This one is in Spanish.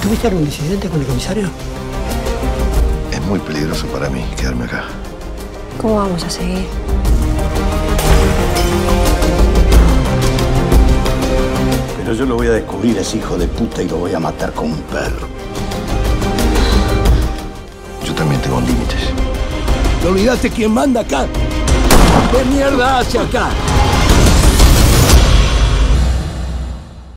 ¿Tuviste algún incidente con el comisario? Es muy peligroso para mí quedarme acá. ¿Cómo vamos a seguir? Pero yo lo voy a descubrir, ese hijo de puta, y lo voy a matar como un perro. Yo también tengo límites. ¿Te olvidaste quién manda acá? ¿Qué mierda hace acá?